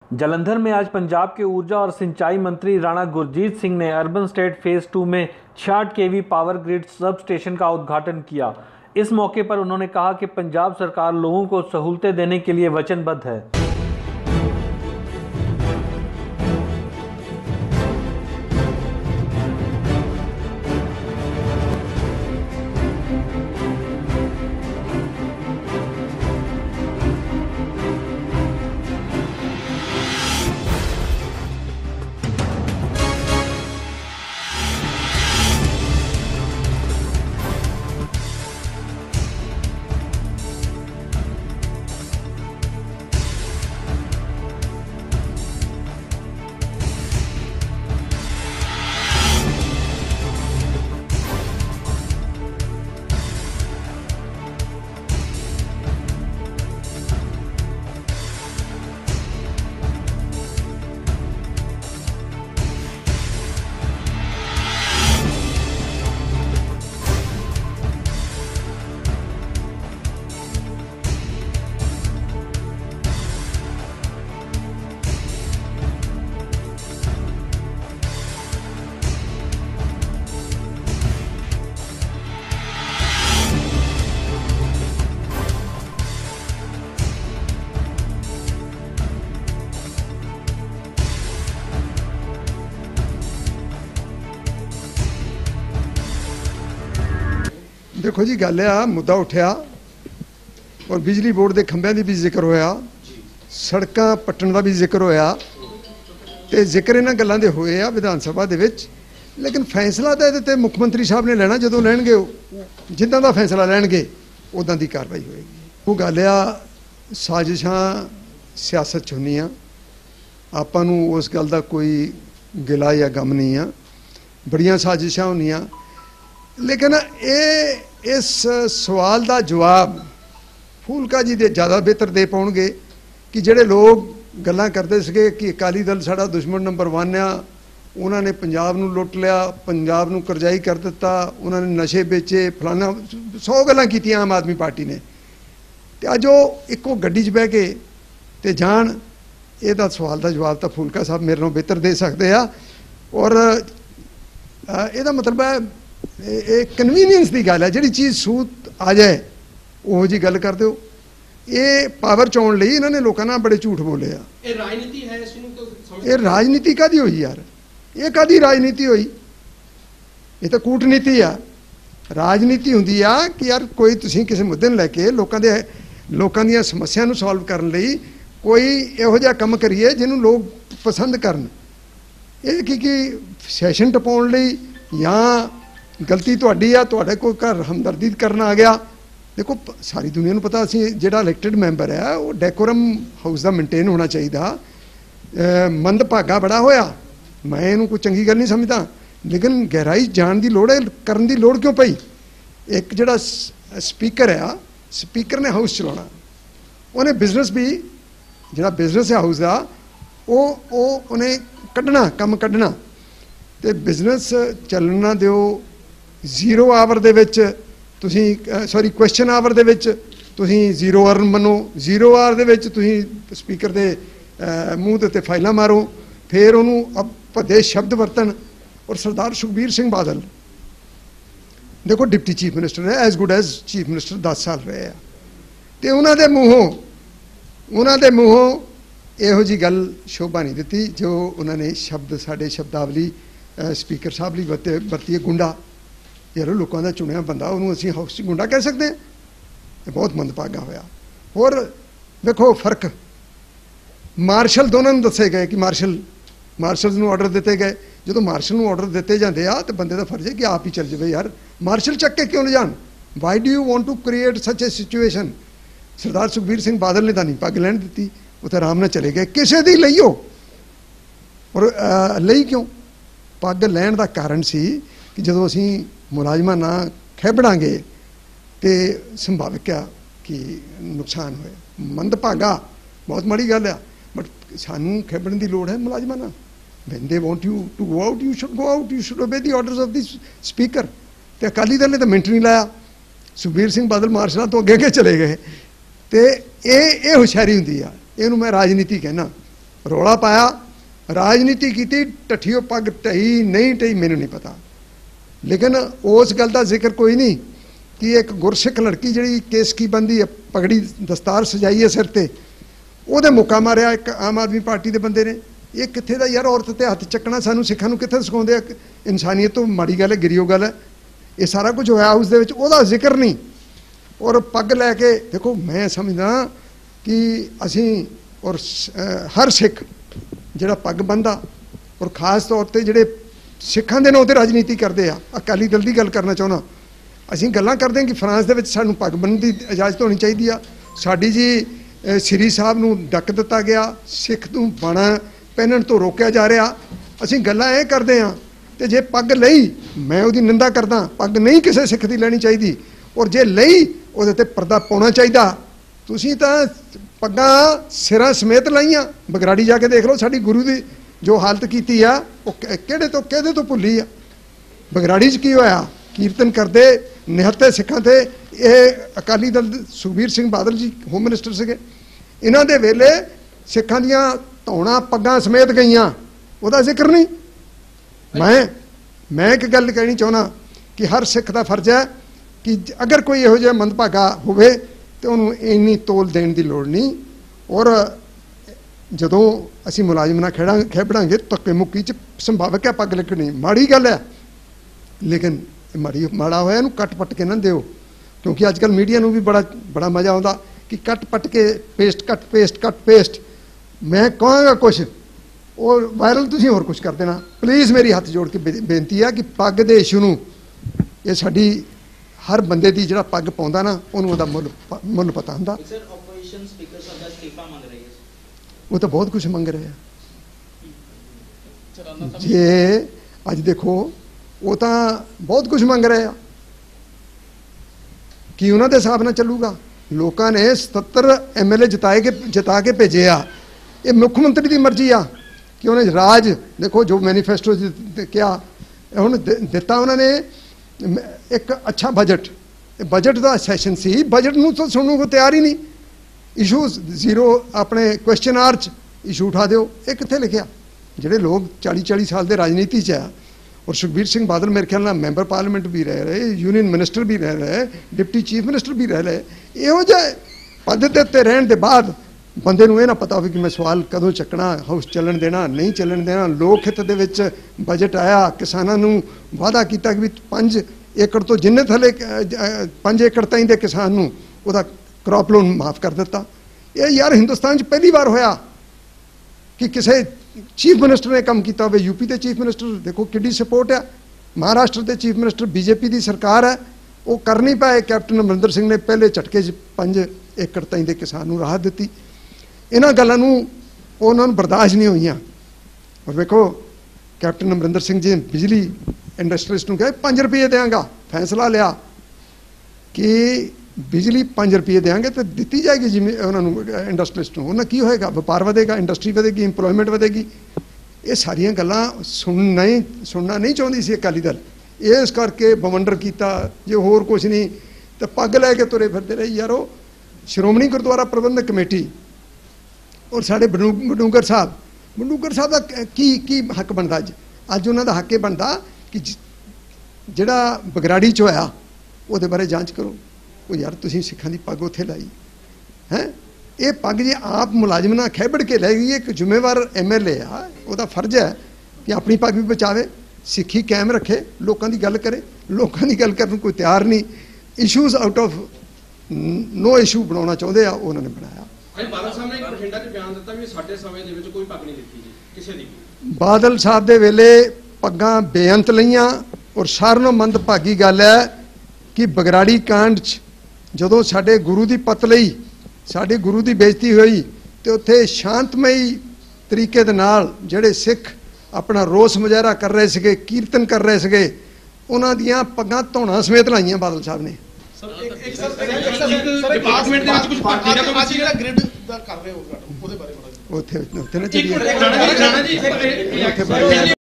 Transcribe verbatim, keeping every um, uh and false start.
जालंधर में आज पंजाब के ऊर्जा और सिंचाई मंत्री राणा गुरजीत सिंह ने अर्बन स्टेट फेज टू में छियासठ KV power grid substation का उद्घाटन किया। इस मौके पर उन्होंने कहा कि पंजाब सरकार लोगों को सहूलतें देने के लिए वचनबद्ध है। देखो जी, गल आ मुद्दा उठा और बिजली बोर्ड के खंभों की भी जिक्र होया, सड़कों पट्टन का भी जिक्र होया, तो जिक्र इन्होंने गलों के होए आ विधान सभा दे विच। लेकिन फैसला तो ये मुख्यमंत्री साहब ने लेना, जो लैणगे जिदा का फैसला लैणगे उदा की कार्रवाई होएगी। वो गल आ साजिशां सियासत च हुंदियां, आपां नूं उस गल का कोई गिला या गम नहीं आ, बड़ियां साजिशां होंदियां। लेकिन ये इस सवाल का जवाब फूलका जी दे ज़्यादा बेहतर दे पाउणगे कि जिहड़े लोग गल्लां करते सके कि अकाली दल साडा दुश्मन नंबर वन आ, उन्होंने पंजाब नूं लुट लिया, पंजाब नूं करजाई कर दिता, उन्होंने नशे बेचे, फलाना सौ गल्लां कीतियां आम आदमी पार्टी ने। तो अज वो इक्को गड्डी च बह के ते जाण, इहदा सवाल का जवाब तो फूलका साहब मेरे नालों बेहतर दे सकते आ। और इहदा मतलब है एक कन्वीनियंस की गल है, जी चीज़ सूत आ जाए वो जी गल कर दो। ये पावर च आउण लई इन्होंने लोगों नाल बड़े झूठ बोले आ। ये राजनीति है, इसनूं तो समझ ये राजनीति कादी हुई यार, ये कादी राजनीति हुई, ये तो कूटनीति आ। राजनीति हुंदी आ कि यार कोई तुसीं किसी मुद्दे नूं लैके लोकां दे लोकां दीयां समस्यां नूं सॉल्व करन लई कोई इहो जिहा काम करिए जिन्हों लोग पसंद करन। ये कि कि सैशन टपाउण लई या गलती तुहाडी आ, तुहाडे कोई घर हमदर्दी करना आ गया। देखो सारी दुनिया को पता असी जिहड़ा इलैक्टेड मैंबर है वो डेकोरम हाउस का मेनटेन होना चाहिए। मंदभागा बड़ा होया, मैं इहनूं कोई चंगी गल नहीं समझदा, लेकिन गहराई जाण की लोड़ है, करन की लोड़ क्यों पई। एक जिहड़ा स्पीकर है, स्पीकर ने हाउस चलाउणा, उन्हें बिजनेस भी जिहड़ा बिजनेस है हाउस का वो उन्हें कड्ढना, काम कड्ढना, तो बिजनेस चलना दिओ। जीरो आवर दे विच तुसीं सॉरी क्वेश्चन आवर दे विच तुसीं जीरो अर्न मनो, जीरो आवर दे विच तुसीं स्पीकर दे मूँह दे उत्ते फाइलां मारो, फिर उन्होंने भदे शब्द वरतन। और सरदार सुखबीर सिंह बादल देखो डिप्टी चीफ मिनिस्टर है, as good as chief minister दस साल रहे हैं, तो उन्होंने मूँहों उन्होंने मूँहों इहो जी गल शोभा नहीं दी जो उन्होंने शब्द साडे शब्दावली स्पीकर साहब ली वरते वरतीए गुंडा। यार लोगों का चुनिया बंदा उन्होंने असीं हाउस गुंडा कह सकते हैं, बहुत मंदभागा होया। और देखो फर्क मार्शल दोनों ने दसे गए कि मार्शल मार्शल नूं ऑर्डर दिते गए। जो मार्शल नूं ऑर्डर दिते जाते आ तो बंदे का फर्ज है कि आप ही चल जाए। यार मार्शल चक के क्यों ले जान, why do you want to create such a situation. Sardar Sukhbir Singh Badal ने तो नहीं पग लैन दी, वो तो आराम नाल चले गए, किसी दी लईओ। और लई क्यों, पग लैन का कारण सी कि जो असीं मुलाजमान ना खैबड़ांगे तो संभाविक आ कि नुकसान होए। मंदभागा बहुत माड़ी गल आ, बट सानू खैबड़न की लोड़ है मुलाजमान ना। When they want you to go out, you should go out, you should obey the orders of the speaker. तो अकाली दल ने तो मिनट नहीं लाया, सुखबीर सिंह बादल मार्शल तो अगे अगे चले गए। तो ये होशियारी होंदी आ, इहनूं मैं राजनीति कहना। ਰੌਲਾ ਪਾਇਆ, ਰਾਜਨੀਤੀ ਕੀਤੀ, ਢੱਠੀਓ ਪੱਗ ਢਈ ਨਹੀਂ ਢਈ ਮੈਨੂੰ ਨਹੀਂ ਪਤਾ, ਲੇਕਿਨ ਉਸ ਗੱਲ ਦਾ ਜ਼ਿਕਰ ਕੋਈ ਨਹੀਂ ਕਿ ਇੱਕ ਗੁਰਸਿੱਖ ਲੜਕੀ ਜਿਹੜੀ ਕੇਸ ਕੀ ਬੰਦੀ ਹੈ, ਪਗੜੀ ਦਸਤਾਰ ਸਜਾਈ ਹੈ ਸਿਰ ਤੇ, ਉਹਦੇ ਮੁੱਕਾ ਮਾਰਿਆ ਇੱਕ ਆਮ ਆਦਮੀ ਪਾਰਟੀ ਦੇ ਬੰਦੇ ਨੇ। ਇਹ ਕਿੱਥੇ ਦਾ ਯਾਰ ਔਰਤ ਤੇ ਹੱਥ ਚੱਕਣਾ ਸਾਨੂੰ ਸਿੱਖਾਂ ਨੂੰ ਕਿੱਥੇ ਸਿਖਾਉਂਦੇ ਆ? ਇਨਸਾਨੀਅਤ ਤੋਂ ਮਾੜੀ ਗੱਲ ਹੈ, ਗਿਰੀਓ ਗੱਲ ਹੈ। ਇਹ ਸਾਰਾ ਕੁਝ ਹੋਇਆ ਉਸ ਦੇ ਵਿੱਚ, ਉਹਦਾ ਜ਼ਿਕਰ ਨਹੀਂ। ਔਰ ਪੱਗ ਲੈ ਕੇ ਦੇਖੋ, ਮੈਂ ਸਮਝਦਾ ਕਿ ਅਸੀਂ ਔਰ ਹਰ ਸਿੱਖ ਜਿਹੜਾ ਪੱਗ ਬੰਨ੍ਹਦਾ, ਔਰ ਖਾਸ ਤੌਰ ਤੇ ਜਿਹੜੇ ਸਿੱਖਾਂ ਦੇ ਨਾਂ 'ਤੇ ਰਾਜਨੀਤੀ ਕਰਦੇ ਆ, ਅਕਾਲੀ ਦਲ ਦੀ ਗੱਲ ਕਰਨਾ ਚਾਹੁੰਦਾ। ਅਸੀਂ ਗੱਲਾਂ ਕਰਦੇ ਹਾਂ ਕਿ ਫਰਾਂਸ ਦੇ ਵਿੱਚ ਸਾਨੂੰ ਪੱਗ ਬੰਨ੍ਹਣ ਦੀ ਇਜਾਜ਼ਤ ਹੋਣੀ ਚਾਹੀਦੀ ਆ, ਸਾਡੀ ਜੀ ਸ੍ਰੀ ਸਾਹਿਬ ਨੂੰ ਡੱਕ ਦਿੱਤਾ ਗਿਆ, ਸਿੱਖ ਨੂੰ ਬਾਣਾ ਪਹਿਨਣ ਤੋਂ ਰੋਕਿਆ ਜਾ ਰਿਹਾ। ਅਸੀਂ ਗੱਲਾਂ ਇਹ ਕਰਦੇ ਹਾਂ, ਤੇ ਜੇ ਪੱਗ ਲਈ ਮੈਂ ਉਹਦੀ ਨਿੰਦਾ ਕਰਦਾ, ਪੱਗ ਨਹੀਂ ਕਿਸੇ ਸਿੱਖ ਦੀ ਲੈਣੀ ਚਾਹੀਦੀ, ਔਰ ਜੇ ਲਈ ਉਹਦੇ ਤੇ ਪਰਦਾ ਪਾਉਣਾ ਚਾਹੀਦਾ। ਤੁਸੀਂ ਤਾਂ ਪੱਗਾਂ ਸਿਰਾਂ ਸਮੇਤ ਲਾਈਆਂ, ਬਗਰਾੜੀ ਜਾ ਕੇ ਦੇਖ ਲਓ ਸਾਡੀ ਗੁਰੂ ਦੀ ਜੋ ਹਾਲਤ ਕੀਤੀ ਆ, ਉਹ ਕਿਹੜੇ ਤੋਂ ਕਿਹਦੇ ਤੋਂ ਭੁੱਲੀ ਆ। ਬਗਰਾੜੀ 'ਚ ਕੀ ਹੋਇਆ? ਕੀਰਤਨ ਕਰਦੇ ਨਿਹੱਤੇ ਸਿੱਖਾਂ ਤੇ। ਇਹ ਅਕਾਲੀ ਦਲ ਸੁਖਬੀਰ ਸਿੰਘ ਬਾਦਲ ਜੀ ਹੋਮ ਮਿਨਿਸਟਰ ਸੀਗੇ, ਇਹਨਾਂ ਦੇ ਵੇਲੇ ਸਿੱਖਾਂ ਦੀਆਂ ਧੌਣਾ ਪੱਗਾਂ ਸਮੇਤ ਗਈਆਂ, ਉਹਦਾ ਜ਼ਿਕਰ ਨਹੀਂ। ਮੈਂ ਮੈਂ ਇੱਕ ਗੱਲ ਕਹਿਣੀ ਚਾਹੁੰਦਾ ਕਿ ਹਰ ਸਿੱਖ ਦਾ ਫਰਜ਼ ਹੈ ਕਿ ਅਗਰ ਕੋਈ ਇਹੋ ਜਿਹਾ ਮੰਦਭਾਗਾ ਹੋਵੇ ਤੇ ਉਹਨੂੰ ਇੰਨੀ ਤੋਲ ਦੇਣ ਦੀ ਲੋੜ ਨਹੀਂ। ਔਰ ਜਦੋਂ ਅਸੀਂ ਮੁਲਾਜ਼ਮ ਨਾਲ ਖੇਡਾਂ ਖੇਡਾਂਗੇ ਧੱਕੇ ਮੁੱਕੀ 'ਚ ਸੰਭਾਵਕ ਹੈ ਪੱਗ ਲੱਗਣੀ, ਮਾੜੀ ਗੱਲ ਹੈ, ਲੇਕਿਨ ਮਾੜੀ ਮਾੜਾ ਹੋਇਆ ਇਹਨੂੰ ਕੱਟ ਪੱਟ ਕੇ ਨਾ ਦਿਓ, ਕਿਉਂਕਿ ਅੱਜ ਕੱਲ੍ਹ ਮੀਡੀਆ ਨੂੰ ਵੀ ਬੜਾ ਬੜਾ ਮਜ਼ਾ ਆਉਂਦਾ ਕਿ ਕੱਟ ਪੱਟ ਕੇ paste cut paste cut paste. ਮੈਂ ਕਹਾਂਗਾ ਕੁਛ ਉਹ ਵਾਇਰਲ, ਤੁਸੀਂ ਹੋਰ ਕੁਛ ਕਰ ਦੇਣਾ। ਪਲੀਜ਼ ਮੇਰੀ ਹੱਥ ਜੋੜ ਕੇ ਬੇਨਤੀ ਹੈ ਕਿ ਪੱਗ ਦੇ ਇਸ਼ੂ ਨੂੰ, ਇਹ ਸਾਡੀ ਹਰ ਬੰਦੇ ਦੀ ਜਿਹੜਾ ਪੱਗ ਪਾਉਂਦਾ ਨਾ ਉਹਨੂੰ ਉਹਦਾ ਮੁੱਲ ਮੁੱਲ ਪਤਾ ਹੁੰਦਾ। ਉਹ ਤਾਂ ਬਹੁਤ ਕੁਛ ਮੰਗ ਰਹੇ ਆ। ਜੇ ਅੱਜ ਦੇਖੋ ਉਹ ਤਾਂ ਬਹੁਤ ਕੁਛ ਮੰਗ ਰਹੇ ਆ ਕਿ ਉਹਨਾਂ ਦੇ ਹਿਸਾਬ ਨਾਲ ਚੱਲੂਗਾ। ਲੋਕਾਂ ਨੇ ਸਤੱਤਰ ਐਮ ਐਲ ਏ ਜਿਤਾਏ ਕੇ ਜਿਤਾ ਕੇ ਭੇਜੇ ਆ। ਇਹ ਮੁੱਖ ਮੰਤਰੀ ਦੀ ਮਰਜ਼ੀ ਆ ਕਿ ਉਹਨੇ ਰਾਜ ਦੇਖੋ ਜੋ ਮੈਨੀਫੈਸਟੋ ਕਿਹਾ ਹੁਣ ਦਿੱਤਾ ਉਹਨਾਂ ਨੇ ਇੱਕ ਅੱਛਾ ਬਜਟ। ਬਜਟ ਦਾ ਸੈਸ਼ਨ ਸੀ, ਬਜਟ ਨੂੰ ਤਾਂ ਸੁਣਨ ਨੂੰ ਤਿਆਰ ਹੀ ਨਹੀਂ। ਇਸ਼ੂ ਜ਼ੀਰੋ ਆਪਣੇ ਕੁਐਸਚਨ ਆਰ 'ਚ ਇਸ਼ੂ ਉਠਾ ਦਿਓ। ਇਹ ਕਿੱਥੇ ਲਿਖਿਆ? ਜਿਹੜੇ ਲੋਕ ਚਾਲੀ ਚਾਲੀ ਸਾਲ ਦੇ ਰਾਜਨੀਤੀ 'ਚ ਆ, ਔਰ ਸੁਖਬੀਰ ਸਿੰਘ ਬਾਦਲ ਮੇਰੇ ਖਿਆਲ ਨਾਲ ਮੈਂਬਰ ਪਾਰਲੀਮੈਂਟ ਵੀ ਰਹਿ ਰਹੇ, ਯੂਨੀਅਨ ਮਿਨਿਸਟਰ ਵੀ ਰਹਿ ਰਹੇ, ਡਿਪਟੀ ਚੀਫ ਮਿਨਿਸਟਰ ਵੀ ਰਹਿ ਰਹੇ, ਇਹੋ ਜਿਹੇ ਪਦ ਦੇ ਉੱਤੇ ਰਹਿਣ ਦੇ ਬਾਅਦ ਬੰਦੇ ਨੂੰ ਇਹ ਨਾ ਪਤਾ ਹੋਵੇ ਕਿ ਮੈਂ ਸਵਾਲ ਕਦੋਂ ਚੱਕਣਾ, ਹਾਊਸ ਚੱਲਣ ਦੇਣਾ ਨਹੀਂ ਚੱਲਣ ਦੇਣਾ। ਲੋਕ ਹਿੱਤ ਦੇ ਵਿੱਚ ਬਜਟ ਆਇਆ, ਕਿਸਾਨਾਂ ਨੂੰ ਵਾਅਦਾ ਕੀਤਾ ਕਿ ਵੀ ਪੰਜ ਏਕੜ ਤੋਂ ਜਿੰਨੇ ਥੱਲੇ ਪੰਜ ਏਕੜ ਤਾਈਂ ਦੇ ਕਿਸਾਨ ਨੂੰ ਉਹਦਾ ਕ੍ਰੌਪ ਲੋਨ ਮਾਫ ਕਰ ਦਿੱਤਾ। ਇਹ ਯਾਰ ਹਿੰਦੁਸਤਾਨ 'ਚ ਪਹਿਲੀ ਵਾਰ ਹੋਇਆ ਕਿ ਕਿਸੇ ਚੀਫ ਮਿਨਿਸਟਰ ਨੇ ਕੰਮ ਕੀਤਾ ਹੋਵੇ। ਯੂਪੀ ਦੇ ਚੀਫ ਮਿਨਿਸਟਰ ਦੇਖੋ ਕਿੱਡੀ ਸਪੋਰਟ ਆ, ਮਹਾਰਾਸ਼ਟਰ ਦੇ ਚੀਫ ਮਿਨਿਸਟਰ ਬੀਜੇਪੀ ਦੀ ਸਰਕਾਰ ਹੈ, ਉਹ ਕਰ ਨਹੀਂ ਪਾਏ। ਕੈਪਟਨ ਅਮਰਿੰਦਰ ਸਿੰਘ ਨੇ ਪਹਿਲੇ ਝਟਕੇ 'ਚ ਪੰਜ ਏਕੜ ਤਾਈਂ ਦੇ ਕਿਸਾਨ ਨੂੰ ਰਾਹਤ ਦਿੱਤੀ। ਇਹਨਾਂ ਗੱਲਾਂ ਨੂੰ ਉਹਨਾਂ ਨੂੰ ਬਰਦਾਸ਼ਤ ਨਹੀਂ ਹੋਈਆਂ। ਔਰ ਵੇਖੋ ਕੈਪਟਨ ਅਮਰਿੰਦਰ ਸਿੰਘ ਜੀ ਬਿਜਲੀ ਇੰਡਸਟਰੀਸਟ ਨੂੰ ਕਹੇ ਪੰਜ ਰੁਪਏ ਦੇਵਾਂਗਾ, ਫੈਸਲਾ ਲਿਆ ਕਿ ਬਿਜਲੀ ਪੰਜ ਰੁਪਏ ਦੇਵਾਂਗੇ ਤੇ ਦਿੱਤੀ ਜਾਏਗੀ ਜਿਵੇਂ ਉਹਨਾਂ ਨੂੰ ਇੰਡਸਟਰੀਸਟ ਨੂੰ। ਉਹਨਾਂ ਕੀ ਹੋਏਗਾ? ਵਪਾਰ ਵਧੇਗਾ, ਇੰਡਸਟਰੀ ਵਧੇਗੀ, ਇੰਪਲੋਇਮੈਂਟ ਵਧੇਗੀ। ਇਹ ਸਾਰੀਆਂ ਗੱਲਾਂ ਸੁਣਨਾ ਹੀ ਸੁਣਨਾ ਨਹੀਂ ਚਾਹੁੰਦੀ ਸੀ ਅਕਾਲੀ ਦਲ, ਇਸ ਕਰਕੇ ਬਵੰਡਰ ਕੀਤਾ। ਜੇ ਹੋਰ ਕੁਛ ਨਹੀਂ ਤਾਂ ਪੱਗ ਲੈ ਕੇ ਤੁਰੇ ਫਿਰਦੇ ਰਹੇ ਯਾਰੋ। ਸ਼੍ਰੋਮਣੀ ਗੁਰਦੁਆਰਾ ਪ੍ਰਬੰਧਕ ਕਮੇਟੀ ਔਰ ਸਾਡੇ ਬਡੂ ਬਡੂੰਗਰ ਸਾਹਿਬ ਬਡੂੰਗਰ ਸਾਹਿਬ ਦਾ ਕੀ ਕੀ ਹੱਕ ਬਣਦਾ? ਅੱਜ ਅੱਜ ਉਹਨਾਂ ਦਾ ਹੱਕ ਇਹ ਬਣਦਾ ਕਿ ਜਿਹੜਾ ਬਗਰਾੜੀ 'ਚ ਹੋਇਆ ਉਹਦੇ ਬਾਰੇ ਜਾਂਚ ਕਰੋ। ਉਹ ਯਾਰ ਤੁਸੀਂ ਸਿੱਖਾਂ ਦੀ ਪੱਗ ਉੱਥੇ ਲਾਈ ਹੈ, ਇਹ ਪੱਗ ਜੇ ਆਪ ਮੁਲਾਜ਼ਮ ਨਾਲ ਖਹਿਬੜ ਕੇ ਲੈ ਗਈ, ਇੱਕ ਜ਼ਿੰਮੇਵਾਰ ਐਮ ਐਲ ਏ ਆ, ਉਹਦਾ ਫਰਜ਼ ਹੈ ਕਿ ਆਪਣੀ ਪੱਗ ਵੀ ਬਚਾਵੇ, ਸਿੱਖੀ ਕਾਇਮ ਰੱਖੇ, ਲੋਕਾਂ ਦੀ ਗੱਲ ਕਰੇ। ਲੋਕਾਂ ਦੀ ਗੱਲ ਕਰਨ ਨੂੰ ਕੋਈ ਤਿਆਰ ਨਹੀਂ। Issues out of no issue ਬਣਾਉਣਾ ਚਾਹੁੰਦੇ ਆ, ਉਹਨਾਂ ਨੇ ਬਣਾਇਆ। ਬਾਦਲ ਸਾਹਿਬ ਨੇ ਇੱਕ ਬਠਿੰਡਾ 'ਚ ਬਿਆਨ ਦਿੱਤਾ ਵੀ ਸਾਡੇ ਸਮੇਂ ਦੇ ਵਿੱਚ ਕੋਈ ਪੱਗ ਨਹੀਂ ਦਿੱਤੀ ਜੀ ਕਿਸੇ ਦੀ। ਬਾਦਲ ਸਾਹਿਬ ਦੇ ਵੇਲੇ ਪੱਗਾਂ ਬੇਅੰਤ ਲਈਆਂ। ਔਰ ਸਾਰਿਆਂ ਨਾਲੋਂ ਮੰਦਭਾਗੀ ਗੱਲ ਹੈ ਕਿ ਬਗਰਾੜੀ ਕਾਂਡ 'ਚ ਜਦੋਂ ਸਾਡੇ ਗੁਰੂ ਦੀ ਪੱਤ ਲਈ, ਸਾਡੇ ਗੁਰੂ ਦੀ ਬੇਇੱਜ਼ਤੀ ਹੋਈ ਤੇ ਉੱਥੇ ਸ਼ਾਂਤਮਈ ਤਰੀਕੇ ਦੇ ਨਾਲ ਜਿਹੜੇ ਸਿੱਖ ਆਪਣਾ ਰੋਸ ਮੁਜ਼ਾਹਰਾ ਕਰ ਰਹੇ ਸੀਗੇ, ਕੀਰਤਨ ਕਰ ਰਹੇ ਸੀਗੇ, ਉਹਨਾਂ ਦੀਆਂ ਪੱਗਾਂ ਧੌਣਾ ਸਮੇਤ ਲਾਈਆਂ ਬਾਦਲ ਸਾਹਿਬ ਨੇ। ਸਰ ਇੱਕ ਇੱਕ ਸਰ ਡਿਪਾਰਟਮੈਂਟ ਦੇ ਵਿੱਚ ਕੁਝ ਪਾਰਟੀ ਦਾ ਕੋਈ ਜਿਹੜਾ ਗ੍ਰਿਡ ਦਾ ਕਰ ਰਹੇ ਹੋ ਉਹਦੇ ਬਾਰੇ ਬੜਾ ਉੱਥੇ ਉੱਥੇ ਨਾ ਚੱਲੀਏ।